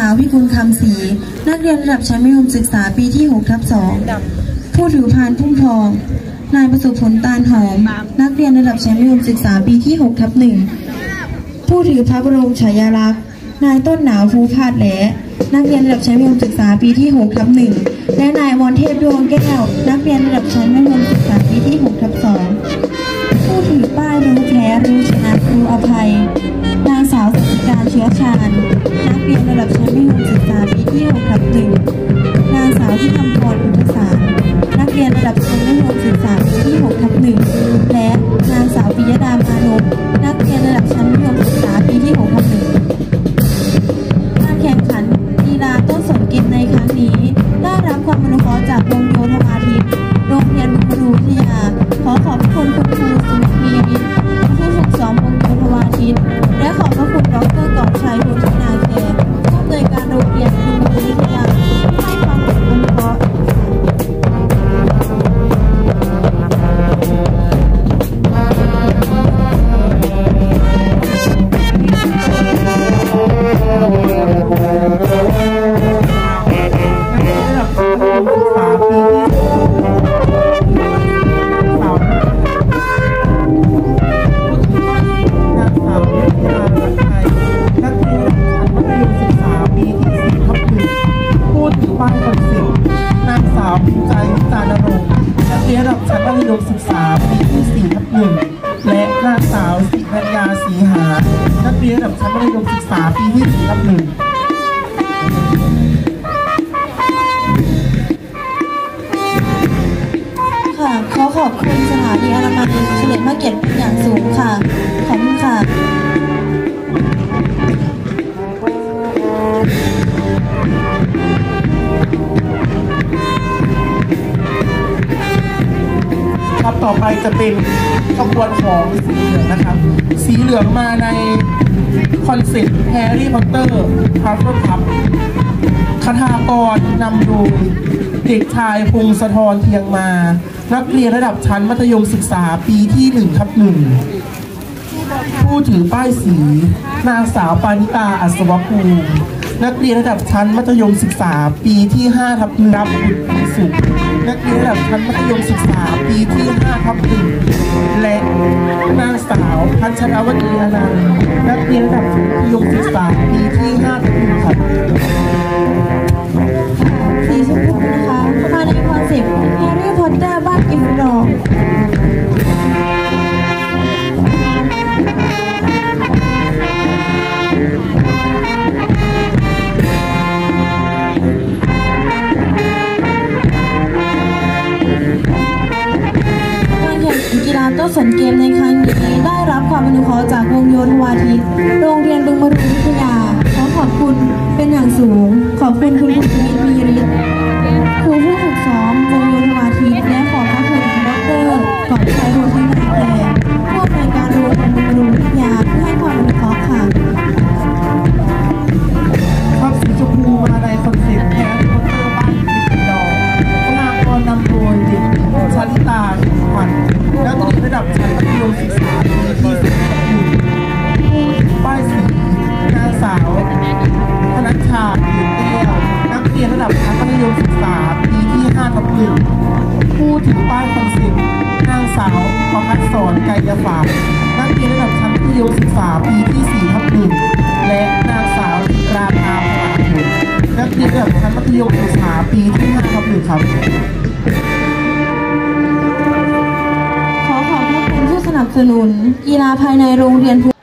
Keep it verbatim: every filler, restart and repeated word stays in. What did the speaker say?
าววิกุลคำศรีนักเรียนระดับชั้นมัธยมศึกษาปีที่ หกทับสอง ผู้ถือพานพุ่มทองนายประสบผลตาลหอมนักเรียนระดับชั้นมัธยมศึกษาปีที่ หกทับหนึ่ง ผู้ถือพระบรมฉายาลักษณ์นายต้นหนาวภูพาดแหลนักเรียนระดับชั้นมัธยมศึกษาปีที่ หกทับหนึ่ง และนายอมรเทพดวงแก้วนักเรียนระดับชั้นมัธยมศึกษาปีที่ หกทับสอง ผู้ถือป้ายรู้แพ้รู้ชนะครูอภัยนางสาวสัจการเชื้อชาญนักเรียนระดับชั้นมัธยมศึกษาปีที่ หกทับหนึ่ง นางสาวที่ทำพรอุทสารนักเรียนระดับชั้นมัธยมศึกษาปีที่ หกทับหนึ่ง และนางสาวปิยดามานพนักเรียนระดับชั้นมัธยมศึกษาปีที่ หกทับหนึ่ง การแข่งขันกีฬาต้นสนเกมในครั้งนี้ได้รับความอนุเคราะห์จากวงโยธวาทิตโรงเรียนบุญวิทยาขอขอบคุณคุณครูสุมีริศผู้ฝึกซ้อมวงโยธวาทิตและขอบพระคุณดร.กอบชัย โพธินาแคผู้อำนวยการโรงเรียนบุญวิทยาให้ความอนุเคราะห์ศึกษาปีที่ สี่ทับหนึ่ง และนางสาวสิรัญญาศรีหานักเรียนระดับชั้นมัธยมศึกษาปีที่ สี่ทับหนึ่ง ค่ะขอขอบคุณสถานีอนามัยเฉลิมพระเกียรติเป็นอย่างสูงค่ะขอบคุณค่ะครับต่อไปจะเป็นขบวนของสีเหลืองนะครับสีเหลืองมาในคอนเซ็ปต์แฮร์รี่พอตเตอร์ฮัฟเฟิลพัฟคทากรนำโดยเด็กชายพงศธรเทียงมานักเรียนระดับชั้นมัธยมศึกษาปีที่ หนึ่งทับหนึ่ง ผู้ถือป้ายสีนางสาวปานิตาอัศวภูมินักเรียนระดับชั้นมัธยมศึกษาปีที่ ห้าทับหนึ่งรับบุญสุขนักเรียนระดับชั้นมัธยมศึกษาปีที่ ห้าทับหนึ่ง และนางสาวพัชรวดีอนันต์นักเรียนระดับมัธยมศึกษาปีที่ ห้าทับหนึ่งครับสีชมพูนะคะมาในคอนเซ็ปต์แฮร์รี่พอตเตอร์บ้านกิฟฟินดอร์กีฬาโต้สนเกมในครั้งนี้ได้รับความอนุเคราะห์จากวงโยธวาทิตโรงเรียนบึงมรุวิทยาขอขอบคุณเป็นอย่างสูงขอบคุณคุณครูสุมีริศครูผู้ฝึกซ้อมวงโยธวาทิตและขอบพระคุณดร.กอบชัย โพธินาแคผู้อำนวยการโรงเรียนบึงมรุวิทยาที่ให้ความอนุเคราะห์ค่ะครับสีชมพูมาในคอนเซ็ปต์แฮร์รี่พอตเตอร์บ้านกิฟฟินดอร์คณะกรนำโดยเด็กชลิตาขวัญนักเรียนระดับชั้นมัธยมศึกษาปีที่ สี่ทับหนึ่ง ผู้ถือป้ายสีนางสาวธนัชชาเกียรติแก้วนักเรียนระดับชั้นมัธยมศึกษาปีที่ ห้าทับหนึ่ง ผู้ถือป้ายคอนเซ็ปต์นางสาวประภัสสรไกรฝากนักเรียนระดับชั้นมัธยมศึกษาปีที่ สี่ทับหนึ่ง และนางสาวราภาผาผลนักเรียนระดับชั้นมัธยมศึกษาปีที่ ห้าทับหนึ่ง ครับขอขอบพระคุณผู้สนับสนุนกีฬาภายในโรงเรียน